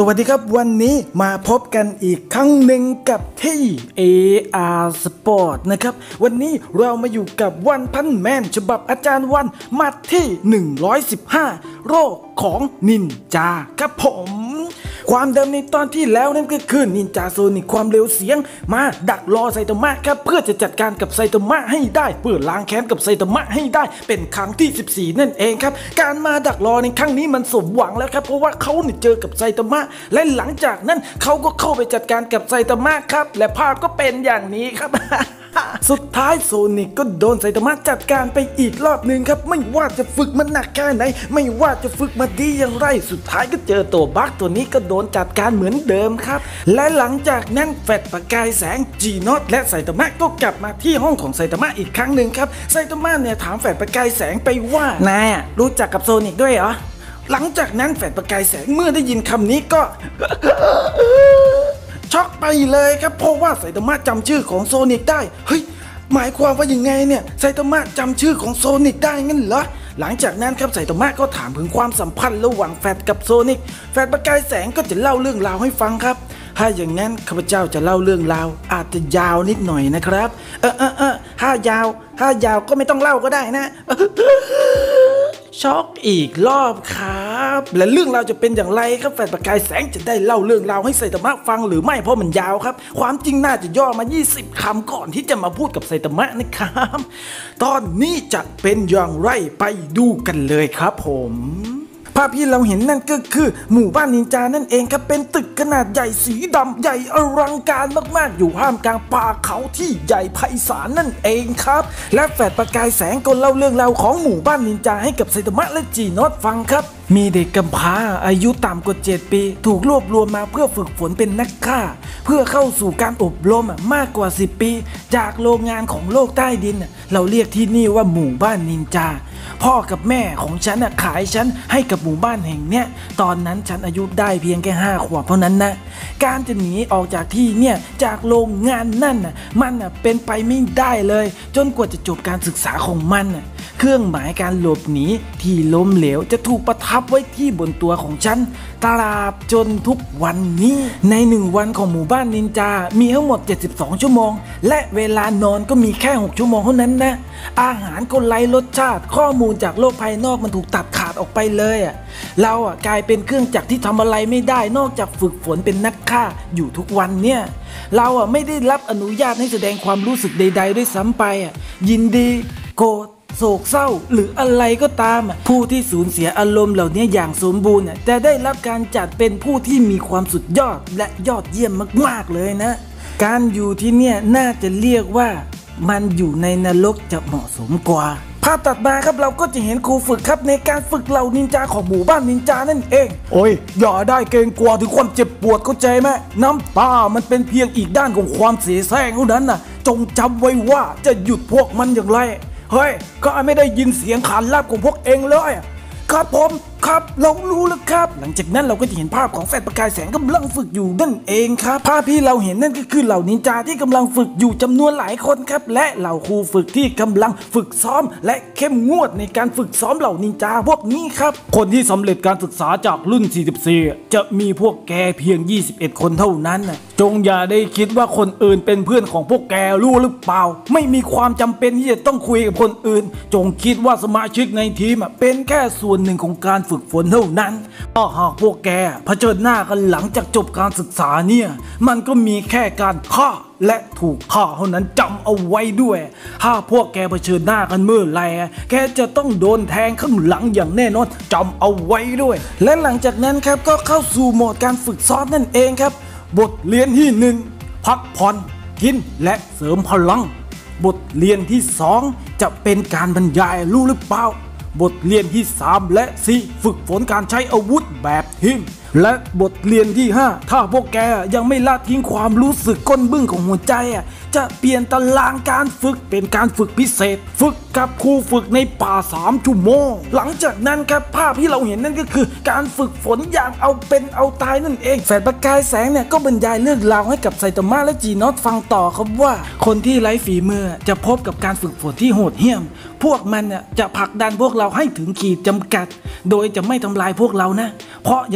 วัสดีครับวันนี้มาพบกันอีกครั้งหนึ่งกับที่ AR Sport นะครับวันนี้เรามาอยู่กับวันพันแมนฉบับอาจารย์วันมัดที่115โรคของนินจาครับผมความเดิมในตอนที่แล้วนั่นก็คือนินจาโซนิคความเร็วเสียงมาดักรอไซตามะครับเพื่อจะจัดการกับไซตามะให้ได้เพื่อล้างแค้นกับไซตามะให้ได้เป็นครั้งที่14นั่นเองครับการมาดักรอในครั้งนี้มันสมหวังแล้วครับเพราะว่าเขาเจอกับไซตามะและหลังจากนั้นเขาก็เข้าไปจัดการกับไซตามะครับและภาพก็เป็นอย่างนี้ครับ สุดท้ายโซนิคก็โดนไซตามะจัดการไปอีกรอบหนึ่งครับไม่ว่าจะฝึกมันหนักแค่ไหนไม่ว่าจะฝึกมาดีอย่างไรสุดท้ายก็เจอตัวบั๊กตัวนี้ก็โดนจัดการเหมือนเดิมครับและหลังจากนั้นแฟดประกายแสงจีนอตและไซตามะก็กลับมาที่ห้องของไซตามะอีกครั้งหนึ่งครับไซตามะถามแฟดประกายแสงไปว่านายรู้จักกับโซนิคด้วยเหรอหลังจากนั้นแฟดประกายแสงเมื่อได้ยินคำนี้ก็ ช็อกไปเลยครับเพราะว่าไซตามะจำชื่อของโซนิคได้เฮ้ยหมายความว่ายังไงเนี่ยไซตามะจำชื่อของโซนิคได้งั้นเหรอหลังจากนั้นครับไซตามะก็ถามถึงความสัมพันธ์ระหว่างแฟดกับโซนิคแฟดประกายแสงก็จะเล่าเรื่องราวให้ฟังครับถ้าอย่างนั้นข้าพเจ้าจะเล่าเรื่องราวอาจจะยาวนิดหน่อยนะครับถ้ายาวก็ไม่ต้องเล่าก็ได้นะ ช็อกอีกรอบครับและเรื่องราวจะเป็นอย่างไรครับแฟดประกายแสงจะได้เล่าเรื่องราวให้ไซตามะฟังหรือไม่เพราะมันยาวครับความจริงน่าจะย่อมา20คำก่อนที่จะมาพูดกับไซตามะนะครับตอนนี้จะเป็นอย่างไรไปดูกันเลยครับผมภาพที่เราเห็นนั่นก็คือหมู่บ้านนินจานั่นเองครับเป็นตึกขนาดใหญ่สีดำใหญ่อลังการมากๆอยู่ท่ามกลางป่าเขาที่ใหญ่ไพศาลนั่นเองครับและแฟดประกายแสงก็เล่าเรื่องราวของหมู่บ้านนินจาให้กับไซตามะและจีนอตฟังครับมีเด็กกำพร้าอายุต่ำกว่า7 ปีถูกรวบรวมมาเพื่อฝึกฝนเป็นนักฆ่าเพื่อเข้าสู่การอบรมมากกว่า10 ปีจากโรงงานของโลกใต้ดินเราเรียกที่นี่ว่าหมู่บ้านนินจาพ่อกับแม่ของฉันขายฉันให้กับหมู่บ้านแห่งเนี้ยตอนนั้นฉันอายุได้เพียงแค่5 ขวบเท่านั้นนะการจะหนีออกจากที่เนี่ยจากโรงงานนั่นมันเป็นไปไม่ได้เลยจนกว่าจะจบการศึกษาของมันเครื่องหมายการหลบหนีที่ล้มเหลวจะถูกประทับไว้ที่บนตัวของฉันตราบจนทุกวันนี้ใน1 วันของหมู่บ้านนินจามีทั้งหมด72 ชั่วโมงและเวลานอนก็มีแค่6 ชั่วโมงเท่านั้นนะอาหารก็ไร้รสชาติข้อมูลจากโลกภายนอกมันถูกตัดขาดออกไปเลยเรากลายเป็นเครื่องจักรที่ทำอะไรไม่ได้นอกจากฝึกฝนเป็นนักฆ่าอยู่ทุกวันเนี่ยเราไม่ได้รับอนุญาตให้แสดงความรู้สึกใดๆด้วยซ้ำไปยินดีโกรธโศกเศร้าหรืออะไรก็ตามผู้ที่สูญเสียอารมณ์เหล่านี้อย่างสมบูรณ์จะได้รับการจัดเป็นผู้ที่มีความสุดยอดและยอดเยี่ยมมากๆเลยนะการอยู่ที่เนี่ยน่าจะเรียกว่ามันอยู่ในนรกจะเหมาะสมกว่าภาพตัดมาครับเราก็จะเห็นครูฝึกครับในการฝึกเหล่านินจาของหมู่บ้านนินจานั่นเองโอ้ยอย่าได้เกรงกลัวถึงความเจ็บปวดเข้าใจไหมน้ำตามันเป็นเพียงอีกด้านของความเสียแซงเท่านั้นจงจำไว้ว่าจะหยุดพวกมันอย่างไรเฮ้ยก็ไม่ได้ยินเสียงขานรับของพวกเองเลยครับผมครับเรารู้แล้วครับหลังจากนั้นเราก็จะเห็นภาพของแฟดประกายแสงกำลังฝึกอยู่นั่นเองครับภาพที่เราเห็นนั่นก็คือเหล่านินจาที่กำลังฝึกอยู่จำนวนหลายคนครับและเหล่าครูฝึกที่กำลังฝึกซ้อมและเข้มงวดในการฝึกซ้อมเหล่านินจาพวกนี้ครับคนที่สำเร็จการศึกษาจากรุ่น44จะมีพวกแกเพียง21 คนเท่านั้นจงอย่าได้คิดว่าคนอื่นเป็นเพื่อนของพวกแกรู้หรือเปล่าไม่มีความจำเป็นที่จะต้องคุยกับคนอื่นจงคิดว่าสมาชิกในทีมเป็นแค่ส่วนหนึ่งของการฝึกฝนเท่านั้นถ้าหากพวกแกเผชิญหน้ากันหลังจากจบการศึกษาเนี่ยมันก็มีแค่การฆ่าและถูกฆ่าเท่านั้นจำเอาไว้ด้วยถ้าพวกแกเผชิญหน้ากันเมื่อไรแกจะต้องโดนแทงข้างหลังอย่างแน่นอนจำเอาไว้ด้วยและหลังจากนั้นครับก็เข้าสู่โหมดการฝึกซ้อมนั่นเองครับบทเรียนที่1พักผ่อนกินและเสริมพลังบทเรียนที่2จะเป็นการบรรยายรู้หรือเปล่าบทเรียนที่3และ4ฝึกฝนการใช้อาวุธแบบทีมและบทเรียนที่5ถ้าพวกแกยังไม่ละทิ้งความรู้สึกก้นบึ้งของหัวใจจะเปลี่ยนตารางการฝึกเป็นการฝึกพิเศษฝึกกับครูฝึกในป่า3 ชั่วโมงหลังจากนั้นครับภาพที่เราเห็นนั่นก็คือการฝึกฝนอย่างเอาเป็นเอาตายนั่นเองแฟดประกายแสงก็บรรยายเรื่องราวให้กับไซตามะและจีนอตฟังต่อครับว่าคนที่ไร้ฝีมือจะพบกับการฝึกฝนที่โหดเหี้ยมพวกมันจะผลักดันพวกเราให้ถึงขีดจำกัดโดยจะไม่ทำลายพวกเรานะเพราะยังไง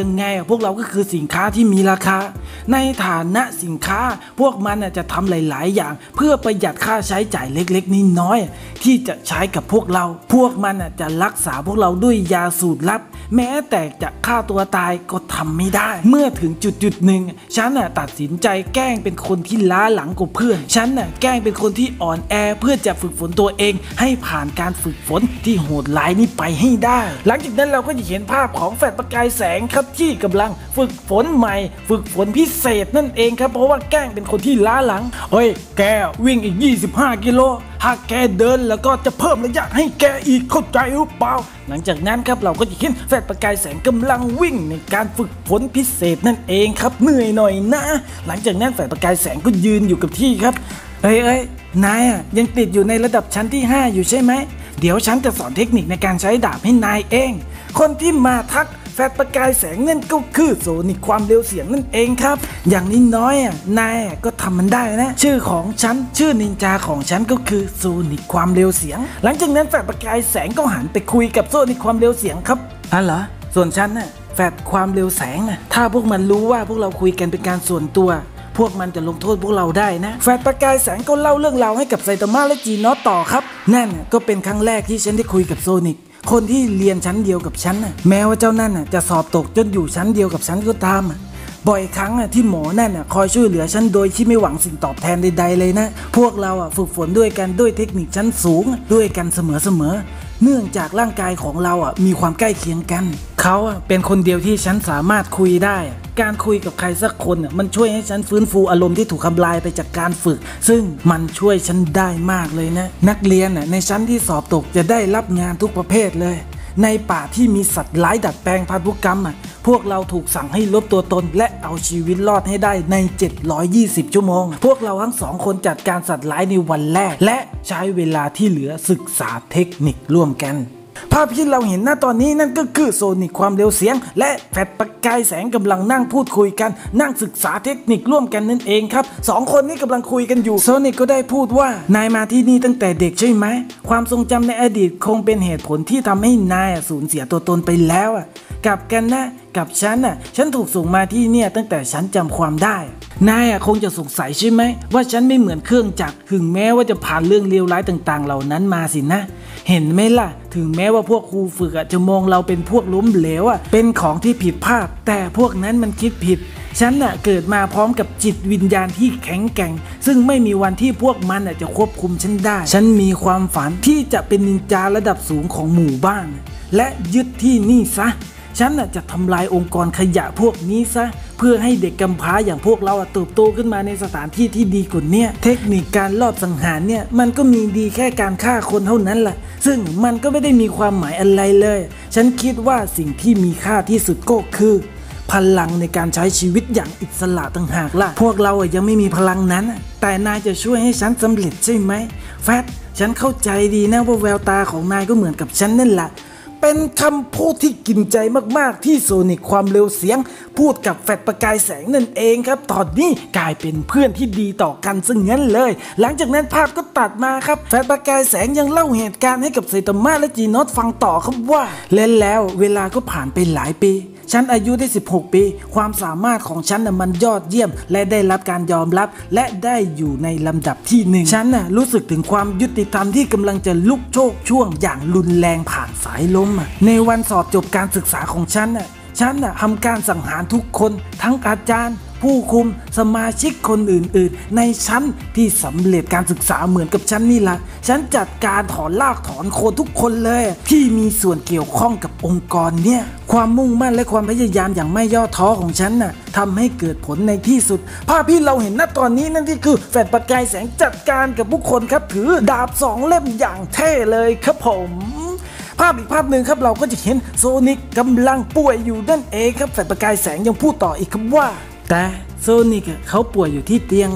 พวกเราก็คือสินค้าที่มีราคาในฐานะสินค้าพวกมันจะทำหลายๆอย่างเพื่อประหยัดค่าใช้จ่ายเล็กๆน้อยๆที่จะใช้กับพวกเราพวกมันจะรักษาพวกเราด้วยยาสูตรลับแม้แต่จะฆ่าตัวตายก็ทำไม่ได้เมื่อถึงจุดหนึ่งฉันตัดสินใจแกล้งเป็นคนที่ล้าหลังกว่าเพื่อนฉันแกล้งเป็นคนที่อ่อนแอเพื่อจะฝึกฝนตัวเองให้ผ่านการฝึกฝนที่โหดร้ายนี้ไปให้ได้หลังจากนั้นเราก็จะเห็นภาพของแฟลชประกายแสงครับที่กำลังฝึกฝนใหม่ฝึกฝนพิเศษนั่นเองครับเพราะว่าแกล้งเป็นคนที่ล้าหลังเฮ้ยแกวิ่งอีก25 กิโลหากแกเดินแล้วก็จะเพิ่มระยะให้แกอีกเข้าใจหรือเปล่าหลังจากนั้นครับเราก็จะเห็นแฟลชประกายแสงกำลังวิ่งในการฝึกฝนพิเศษนั่นเองครับเหนื่อยหน่อยนะหลังจากนั้นแฟลชประกายแสงก็ยืนอยู่กับที่ครับเอ้ยนายยังติดอยู่ในระดับชั้นที่5อยู่ใช่ไหมเดี๋ยวฉันจะสอนเทคนิคในการใช้ดาบให้นายเองคนที่มาทักแฟลชประกายแสงนั่นก็คือโซนิคความเร็วเสียงนั่นเองครับอย่างนี้น้อยนายก็ทำมันได้นะชื่อของฉันชื่อนินจาของฉันก็คือโซนิคความเร็วเสียงหลังจากนั้นแฟลชประกายแสงก็หันไปคุยกับโซนิคความเร็วเสียงครับเหรอส่วนฉันแฟลชความเร็วแสงถ้าพวกมันรู้ว่าพวกเราคุยกันเป็นการส่วนตัวพวกมันจะลงโทษพวกเราได้นะแฟลชประกายแสงก็เล่าเรื่องราวให้กับไซตามะและจีนอตต่อครับนั่นก็เป็นครั้งแรกที่ฉันได้คุยกับโซนิคคนที่เรียนชั้นเดียวกับฉันแม้ว่าเจ้านั่นจะสอบตกจนอยู่ชั้นเดียวกับฉันก็ตามบ่อยครั้งที่หมอนั่นคอยช่วยเหลือฉันโดยที่ไม่หวังสิ่งตอบแทนใดๆเลยนะพวกเราฝึกฝนด้วยกันด้วยเทคนิคชั้นสูงด้วยกันเสมอเนื่องจากร่างกายของเรามีความใกล้เคียงกันเขาเป็นคนเดียวที่ฉันสามารถคุยได้การคุยกับใครสักคนมันช่วยให้ฉันฟื้นฟูอารมณ์ที่ถูกทำลายไปจากการฝึกซึ่งมันช่วยฉันได้มากเลยนะนักเรียนในชั้นที่สอบตกจะได้รับงานทุกประเภทเลยในป่าที่มีสัตว์ร้ายดัดแปลงพันธุกรรมพวกเราถูกสั่งให้ลบตัวตนและเอาชีวิตรอดให้ได้ใน720 ชั่วโมงพวกเราทั้งสองคนจัดการสัตว์ร้ายในวันแรกและใช้เวลาที่เหลือศึกษาเทคนิคร่วมกันภาพที่เราเห็นหน้าตอนนี้นั่นก็คือโซนิคความเร็วเสียงและแฟลชประกายแสงกำลังนั่งพูดคุยกันนั่งศึกษาเทคนิคร่วมกันนั่นเองครับ2 คนนี้กำลังคุยกันอยู่โซนิคก็ได้พูดว่านายมาที่นี่ตั้งแต่เด็กใช่ไหมความทรงจำในอดีตคงเป็นเหตุผลที่ทำให้นายสูญเสียตัวตนไปแล้วกลับกันนะกับฉันถูกส่งมาที่เนี่ยตั้งแต่ฉันจำความได้นายคงจะสงสัยใช่ไหมว่าฉันไม่เหมือนเครื่องจักรถึงแม้ว่าจะผ่านเรื่องเลวร้ายต่างๆเหล่านั้นมาสินะเห็นไหมล่ะถึงแม้ว่าพวกครูฝึกจะมองเราเป็นพวกล้มเหลวเป็นของที่ผิดพลาดแต่พวกนั้นมันคิดผิดฉันเกิดมาพร้อมกับจิตวิญญาณที่แข็งแกร่งซึ่งไม่มีวันที่พวกมันจะควบคุมฉันได้ฉันมีความฝันที่จะเป็นนินจาระดับสูงของหมู่บ้านและยึดที่นี่ซะฉันจะทำลายองค์กรขยะพวกนี้ซะเพื่อให้เด็กกำพร้าอย่างพวกเราเติบโตขึ้นมาในสถานที่ที่ดีกว่านี้เทคนิคการลอบสังหารเนี่ยมันก็มีดีแค่การฆ่าคนเท่านั้นแหละซึ่งมันก็ไม่ได้มีความหมายอะไรเลยฉันคิดว่าสิ่งที่มีค่าที่สุดก็คือพลังในการใช้ชีวิตอย่างอิสระต่างหากล่ะพวกเรายังไม่มีพลังนั้นแต่นายจะช่วยให้ฉันสำเร็จใช่ไหมแฟตฉันเข้าใจดีนะว่าแววตาของนายก็เหมือนกับฉันนั่นแหละเป็นคำพูดที่กินใจมากๆที่โซนิคความเร็วเสียงพูดกับแฟลชประกายแสงนั่นเองครับตอนนี้กลายเป็นเพื่อนที่ดีต่อกันซะงั้นเลยหลังจากนั้นภาพก็ตัดมาครับแฟลชประกายแสงยังเล่าเหตุการณ์ให้กับไซตามะและจีนอตฟังต่อครับว่าแล้วเวลาก็ผ่านไปหลายปีฉันอายุได้16 ปีความสามารถของฉันมันยอดเยี่ยมและได้รับการยอมรับและได้อยู่ในลำดับที่1ฉันรู้สึกถึงความยุติธรรมที่กำลังจะลุกโชกช่วงอย่างรุนแรงผ่านสายลมในวันสอบจบการศึกษาของฉันทำการสังหารทุกคนทั้งอาจารย์ผู้คุมสมาชิกคนอื่นๆในชั้นที่สำเร็จการศึกษาเหมือนกับฉันนี่แหละฉันจัดการถอนรากถอนโคนทุกคนเลยที่มีส่วนเกี่ยวข้องกับองค์กรเนี่ยความมุ่งมั่นและความพยายามอย่างไม่ย่อท้อของฉันทำให้เกิดผลในที่สุดภาพที่เราเห็นณตอนนี้นั่นก็คือแฟลชประกายแสงจัดการกับผู้คนครับถือดาบ2 เล่มอย่างเท่เลยครับผมภาพอีกภาพหนึ่งครับเราก็จะเห็นโซนิคกำลังป่วยอยู่นั่นเองครับแฟลชประกายแสงยังพูดต่ออีกครับว่าแต่โซนิคเขาป่วยอยู่ที่เตียง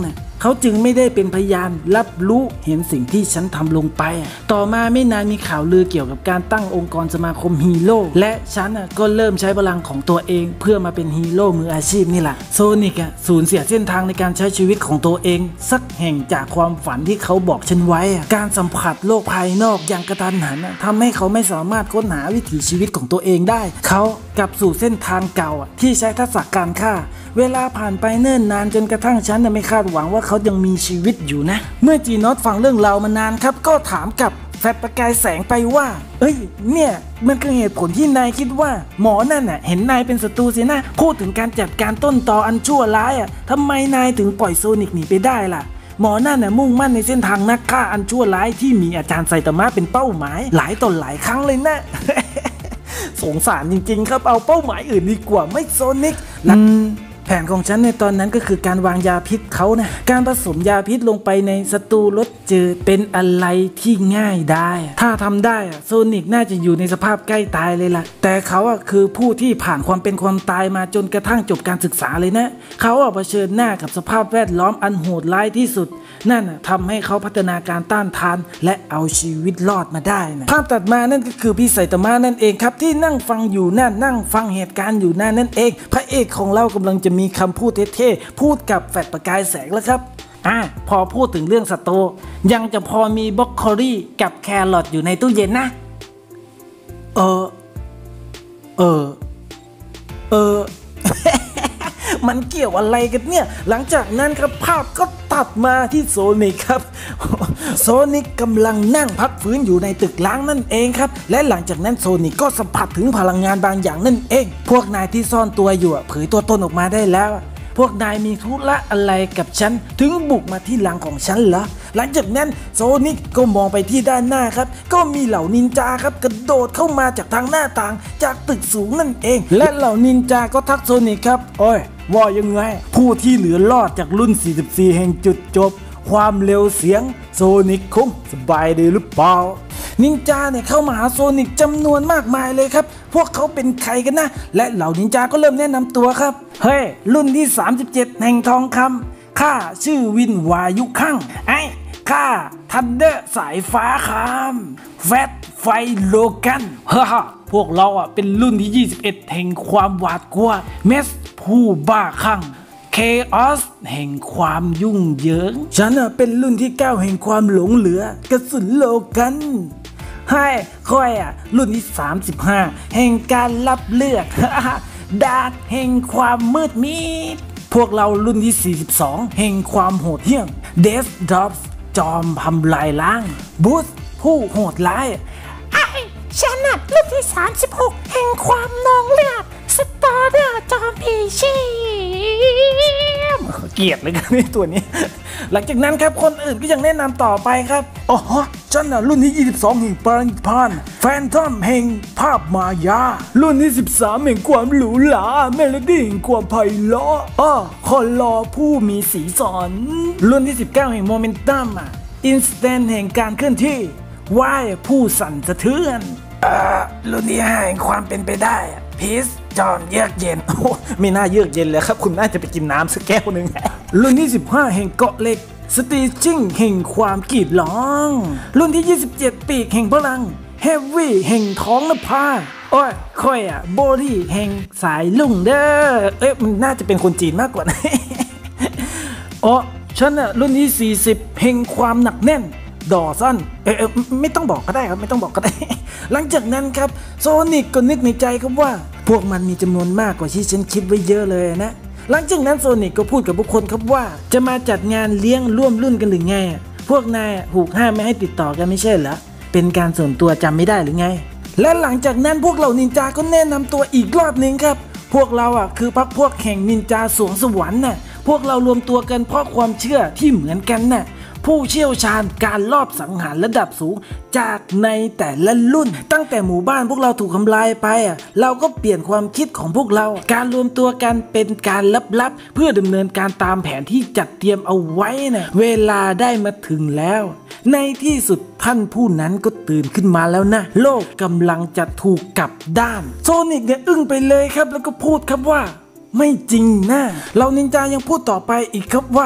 เขาจึงไม่ได้เป็นพยานรับรู้เห็นสิ่งที่ฉันทำลงไปต่อมาไม่นานมีข่าวลือเกี่ยวกับการตั้งองค์กรสมาคมฮีโร่และฉันก็เริ่มใช้พลังของตัวเองเพื่อมาเป็นฮีโร่มืออาชีพนี่แหละโซนิกสูญเสียเส้นทางในการใช้ชีวิตของตัวเองสักแห่งจากความฝันที่เขาบอกฉันไว้การสัมผัสโลกภายนอกอย่างกระทันหันทำให้เขาไม่สามารถค้นหาวิถีชีวิตของตัวเองได้เขากลับสู่เส้นทางเก่าที่ใช้ทักษะการฆ่าเวลาผ่านไปเนิ่นนานจนกระทั่งฉันไม่คาดหวังว่าเขายังมีชีวิตอยู่นะเมื่อจีนอตฟังเรื่องราวมานานครับก็ถามกับแฟดประกายแสงไปว่าเนี่ยมันคือเหตุผลที่นายคิดว่าหมอนั่นเห็นนายเป็นศัตรูสินะพูดถึงการจัดการต้นตออันชั่วร้ายทำไมนายถึงปล่อยโซนิกหนีไปได้ล่ะหมอนั่นมุ่งมั่นในเส้นทางนักฆ่าอันชั่วร้ายที่มีอาจารย์ไซตามะเป็นเป้าหมายหลายต่อหลายครั้งเลยนะ สงสารจริงๆครับเอาเป้าหมายอื่นดีกว่าไม่โซนิกแผนของฉันในตอนนั้นก็คือการวางยาพิษเขานะการผสมยาพิษลงไปในศัตรูรสจืดเป็นอะไรที่ง่ายได้ถ้าทำได้โซนิกน่าจะอยู่ในสภาพใกล้ตายเลยล่ะแต่เขาคือผู้ที่ผ่านความเป็นความตายมาจนกระทั่งจบการศึกษาเลยนะเขาเผชิญหน้ากับสภาพแวดล้อมอันโหดร้ายที่สุดนั่นทำให้เขาพัฒนาการต้านทานและเอาชีวิตรอดมาได้นะภาพตัดมานั่นก็คือพี่ไซตามะนั่นเองครับที่นั่งฟังอยู่นั่งฟังเหตุการณ์อยู่นั่นเองพระเอกของเรากำลังจะมีคำพูดเท่ๆพูดกับแฟดประกายแสงแล้วครับพอพูดถึงเรื่องสโตยังจะพอมีบรอกโคลีกับแครอทอยู่ในตู้เย็นนะมันเกี่ยวอะไรกันเนี่ยหลังจากนั้นครับภาพก็ตัดมาที่โซนิกครับ โซนิกกำลังนั่งพักฟื้นอยู่ในตึกล้างนั่นเองครับและหลังจากนั้นโซนิกก็สัมผัสถึงพลังงานบางอย่างนั่นเองพวกนายที่ซ่อนตัวอยู่เผยตัวตนออกมาได้แล้วพวกนายมีธุระอะไรกับฉันถึงบุกมาที่หลังของฉันเหรอหลังจากนั้นโซนิกก็มองไปที่ด้านหน้าครับก็มีเหล่านินจาครับกระโดดเข้ามาจากทางหน้าต่างจากตึกสูงนั่นเองและเหล่านินจาก็ทักโซนิกครับว่ายังไงผู้ที่เหลือรอดจากรุ่น 44 แห่งจุดจบความเร็วเสียงโซนิกคงสบายดีหรือเปล่านินจาเข้ามาหาโซนิกจำนวนมากมายเลยครับพวกเขาเป็นใครกันนะและเหล่านินจาก็เริ่มแนะนำตัวครับรุ่นที่ 37 แห่งทองคำข้าชื่อวินวายุคั่งข้าทันเดอร์สายฟ้าคามแฟตไฟโลกันพวกเราเป็นรุ่นที่ 21 แห่งความหวาดกลัวเมสผู้บ้าคลั่งเคออสแห่งความยุ่งเหยิงฉันเป็นรุ่นที่ 9 แห่งความหลงเหลือกระสุนโลกันค่อยรุ่นที่ 35 แห่งการรับเลือด ดาร์กแห่งความมืดมิดพวกเรารุ่นที่ 42 แห่งความโหดเหี้ยมเดสดรอปจอมทำลายล้างบูสผู้โหดร้ายฉันรุ่นที่ 36 แห่งความนองเลือดสตาร์เดอร์จอมผีชีพเกลียดเลยกันนี่ตัวนี้หลังจากนั้นครับคนอื่นก็ยังแนะนำต่อไปครับฉันรุ่นที่ 22 แห่งปราณิพานแฟนทอมแห่งภาพมายารุ่นที่ 13 แห่งความหรูหราเมโลดี้แห่งความไพเราะคอลอผู้มีสีสันรุ่นที่ 19 แห่งโมเมนตัมอินสแตนต์แห่งการเคลื่อนที่ว่ายผู้สั่นสะเทือนรุ่นที่ 5 แห่งความเป็นไปได้พีซจอมเยือกเย็นไม่น่าเยือกเย็นเลยครับคุณน่าจะไปกินน้ำสักแก้วหนึ่งรุ่นที่ 15 แห่งเกาะเหล็กสตีจิ้งแห่งความกรีดร้องรุ่นที่ 27 ปีกแห่งพลังเฮฟวี่แห่งท้องนภาค่อยโบดี้แห่งสายลุ่งเด้อมันน่าจะเป็นคนจีนมากกว่านะฉันรุ่นที่ 40 แห่งความหนักแน่นดอสั้นไม่ต้องบอกก็ได้ครับไม่ต้องบอกก็ได้ หลังจากนั้นครับโซนิกก็นึกในใจครับว่าพวกมันมีจำนวนมากกว่าที่ฉันคิดไว้เยอะเลยนะหลังจากนั้นโซนิกก็พูดกับบุคคลครับว่าจะมาจัดงานเลี้ยงร่วมรุ่นกันหรือไงพวกนายถูกห้ามไม่ให้ติดต่อกันไม่ใช่เหรอเป็นการส่วนตัวจำไม่ได้หรือไงและหลังจากนั้นพวกเหล่านินจาก็แนะนำตัวอีกรอบหนึ่งครับพวกเราคือพรรคพวกแห่งนินจาสวงสวรรค์พวกเรารวมตัวกันเพราะความเชื่อที่เหมือนกันผู้เชี่ยวชาญการลอบสังหารระดับสูงจากในแต่ละรุ่นตั้งแต่หมู่บ้านพวกเราถูกทำลายไปเราก็เปลี่ยนความคิดของพวกเราการรวมตัวกันเป็นการลับๆเพื่อดำเนินการตามแผนที่จัดเตรียมเอาไว้เวลาได้มาถึงแล้วในที่สุดท่านผู้นั้นก็ตื่นขึ้นมาแล้วนะโลกกำลังจะถูกกลับด้านโซนิกอึ้งไปเลยครับแล้วก็พูดครับว่าไม่จริงนะเรานินจายังพูดต่อไปอีกครับว่า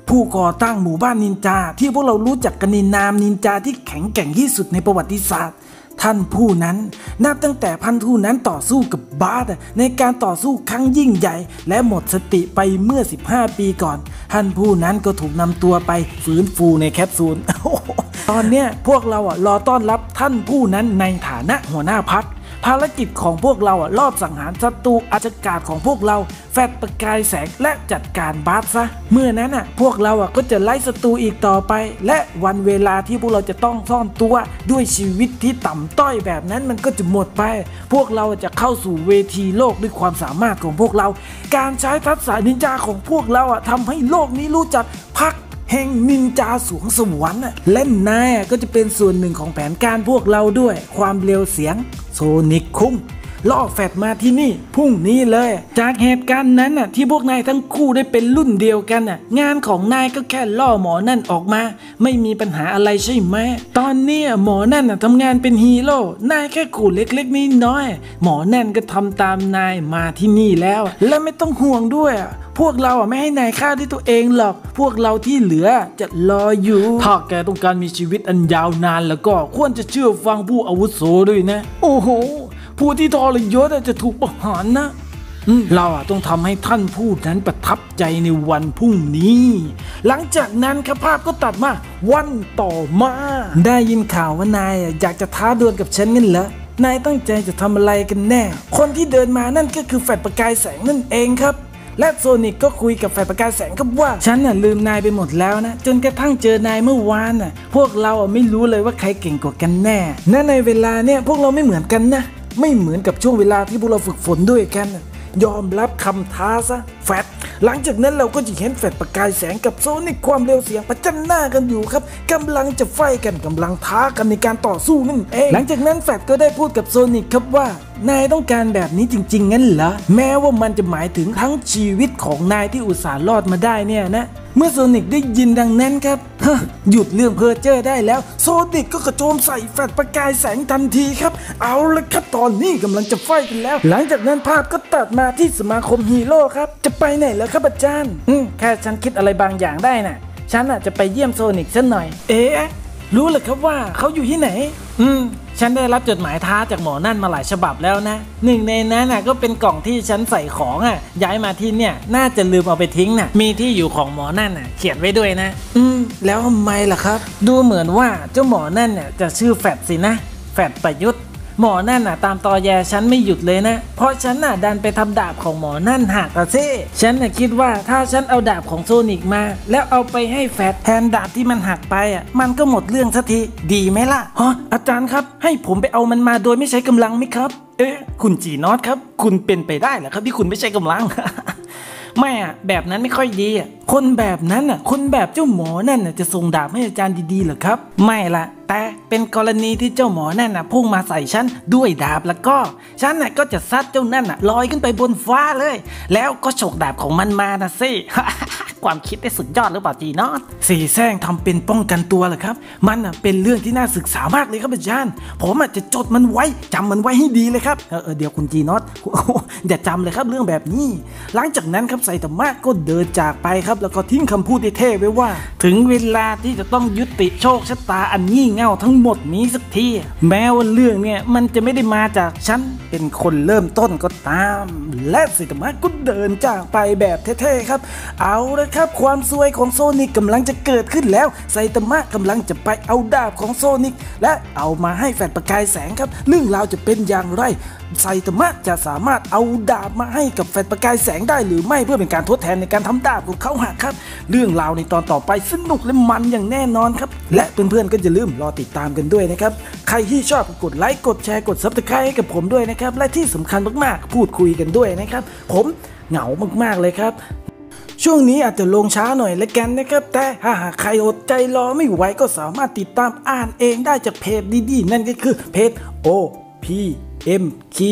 ผู้ก่อตั้งหมู่บ้านนินจาที่พวกเรารู้จักกันในนามนินจาที่แข็งแกร่งที่สุดในประวัติศาสตร์ท่านผู้นั้นนับตั้งแต่พันธุนั้นต่อสู้กับบาสในการต่อสู้ครั้งยิ่งใหญ่และหมดสติไปเมื่อ15 ปีก่อนท่านผู้นั้นก็ถูกนำตัวไปฟื้นฟูในแคปซูล ตอนเนี้ยพวกเรารอต้อนรับท่านผู้นั้นในฐานะหัวหน้าพรรคภารกิจของพวกเราลอบสังหารศัตรูอาชญากรของพวกเราแฟดประกายแสงและจัดการบาสซะเมื่อนั้นพวกเราก็จะไล่ศัตรูอีกต่อไปและวันเวลาที่พวกเราจะต้องซ่อนตัวด้วยชีวิตที่ต่ำต้อยแบบนั้นมันก็จะหมดไปพวกเราจะเข้าสู่เวทีโลกด้วยความสามารถของพวกเราการใช้ทักษะนินจาของพวกเราทำให้โลกนี้รู้จักพรรคแห่งนินจาสวงสวรรค์และนายก็จะเป็นส่วนหนึ่งของแผนการพวกเราด้วยความเร็วเสียงโซนิกคุ้งล่อแฟดมาที่นี่พรุ่งนี้เลยจากเหตุการณ์นั้นที่พวกนายทั้งคู่ได้เป็นรุ่นเดียวกันงานของนายก็แค่ล่อหมอนั่นออกมาไม่มีปัญหาอะไรใช่ไหมตอนนี้หมอนั่นทำงานเป็นฮีโร่นายแค่ขู่เล็กๆน้อยๆหมอนั่นก็ทำตามนายมาที่นี่แล้วและไม่ต้องห่วงด้วยพวกเราไม่ให้นายฆ่าด้วยตัวเองหรอกพวกเราที่เหลือจะรออยู่ถ้าแกต้องการมีชีวิตอันยาวนานแล้วก็ควรจะเชื่อฟังผู้อาวุโสด้วยนะโอ้โหผู้ที่ทรยศจะถูกประหารนะเราต้องทำให้ท่านผู้นั้นประทับใจในวันพรุ่งนี้หลังจากนั้นครับภาพก็ตัดมาวันต่อมาได้ยินข่าวว่านายอยากจะท้าดวลกับฉันงั้นเหรอนายตั้งใจจะทำอะไรกันแน่คนที่เดินมานั่นก็คือแฟดประกายแสงนั่นเองครับและโซนิกก็คุยกับแฟดประกายแสงครับว่าฉันลืมนายไปหมดแล้วนะจนกระทั่งเจอนายเมื่อวานพวกเราไม่รู้เลยว่าใครเก่งกว่ากันแน่ในเวลาเนี่ยพวกเราไม่เหมือนกันนะไม่เหมือนกับช่วงเวลาที่พวกเราฝึกฝนด้วยกันยอมรับคำท้าซะแฟดหลังจากนั้นเราก็จะเห็นแฟดประกายแสงกับโซนิกความเร็วเสียงประจันหน้ากันอยู่ครับกำลังจะไฟกันกำลังท้ากันในการต่อสู้นั่นเองหลังจากนั้นแฟดก็ได้พูดกับโซนิกครับว่านายต้องการแบบนี้จริงๆงั้นเหรอแม้ว่ามันจะหมายถึงทั้งชีวิตของนายที่อุตส่าห์รอดมาได้เนี่ยนะเมื่อโซนิกได้ยินดังนั้นครับหยุดเรื่องเพ้อเจ้อได้แล้วโซนิกก็กระโจมใส่แฟดประกายแสงทันทีครับเอาละครับตอนนี้กำลังจะไฟกันแล้วหลังจากนั้นภาพก็ตัดมาที่สมาคมฮีโร่ครับจะไปไหนเหรอครับอาจารย์แค่ฉันคิดอะไรบางอย่างได้น่ะฉันจะไปเยี่ยมโซนิกสักหน่อยรู้เลยครับว่าเขาอยู่ที่ไหนฉันได้รับจดหมายท้าจากหมอนั่นมาหลายฉบับแล้วนะหนึ่งในนั้นก็เป็นกล่องที่ฉันใส่ของย้ายมาที่เนี่ยน่าจะลืมเอาไปทิ้งมีที่อยู่ของหมอนั่นเขียนไว้ด้วยนะแล้วทำไมล่ะครับดูเหมือนว่าเจ้าหมอนั่นจะชื่อแฟดสินะแฟดประยุทธ์หมอนั่นตามตอแยฉันไม่หยุดเลยนะเพราะฉันดันไปทำดาบของหมอนั่นหักซิฉันคิดว่าถ้าฉันเอาดาบของโซนิกมาแล้วเอาไปให้แฟดแทนดาบที่มันหักไปมันก็หมดเรื่องสักทีดีไหมล่ะอาจารย์ครับให้ผมไปเอามันมาโดยไม่ใช้กำลังไหมครับคุณจีนอตครับคุณเป็นไปได้เหรอครับที่คุณไม่ใช้กำลัง ไม่แบบนั้นไม่ค่อยดีคนแบบนั้นคนแบบเจ้าหมอนั่นจะส่งดาบให้อาจารย์ดีๆเหรอครับไม่ละแต่เป็นกรณีที่เจ้าหมอนั่นพุ่งมาใส่ฉันด้วยดาบแล้วก็ฉันก็จะซัดเจ้านั่นลอยขึ้นไปบนฟ้าเลยแล้วก็ฉกดาบของมันมานะสิ ความคิดได้สุดยอดหรือเปล่าจีนอตสีแซงทำเป็นป้องกันตัวเหรอครับมันเป็นเรื่องที่น่าศึกษามากเลยครับอาจารย์ผมจะจดมันไว้จำมันไว้ให้ดีเลยครับเดี๋ยวคุณจีนอต อย่าจำเลยครับเรื่องแบบนี้หลังจากนั้นครับไซตามะก็เดินจากไปครับแล้วก็ทิ้งคำพูดเท่ๆไว้ว่าถึงเวลาที่จะต้องยุติโชคชะตาอันงี่เง่าทั้งหมดนี้สักทีแม้ว่าเรื่องเนี่ยมันจะไม่ได้มาจากฉันเป็นคนเริ่มต้นก็ตามและไซตามะก็เดินจากไปแบบเท่ๆครับเอาละครับความซวยของโซนิกกำลังจะเกิดขึ้นแล้วไซตามะกำลังจะไปเอาดาบของโซนิกและเอามาให้แฟดประกายแสงครับเรื่องราวจะเป็นอย่างไรไซตามะจะสามารถเอาดาบมาให้กับแฟดประกายแสงได้หรือไม่เพื่อเป็นการทดแทนในการทำดาบของเขาหากครับเรื่องราวในตอนต่อไปสนุกและมันอย่างแน่นอนครับและเพื่อนๆก็อย่าลืมรอติดตามกันด้วยนะครับใครที่ชอบกดไลค์กดแชร์กด Subscribe ให้กับผมด้วยนะครับและที่สำคัญมากๆพูดคุยกันด้วยนะครับผมเหงามากๆเลยครับช่วงนี้อาจจะลงช้าหน่อยละกันนะครับแต่ถ้าหากใครอดใจรอไม่ไหวก็สามารถติดตามอ่านเองได้จากเพจดีๆนั่นก็คือเพจ OPM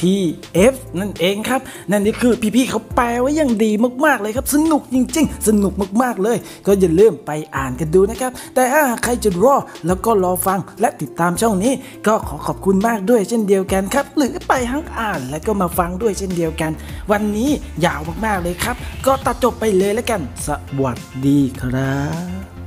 TF นั่นเองครับนั่นนี่คือพี่ๆเขาแปลไว้อย่างดีมากๆเลยครับสนุกจริงๆสนุกมากๆเลยก็อย่าลืมไปอ่านกันดูนะครับแต่ถ้าใครจะรอแล้วก็รอฟังและติดตามช่องนี้ก็ขอขอบคุณมากด้วยเช่นเดียวกันครับหรือไปทั้งอ่านและก็มาฟังด้วยเช่นเดียวกันวันนี้ยาวมากๆเลยครับก็ตัดจบไปเลยแล้วกันสวัสดีครับ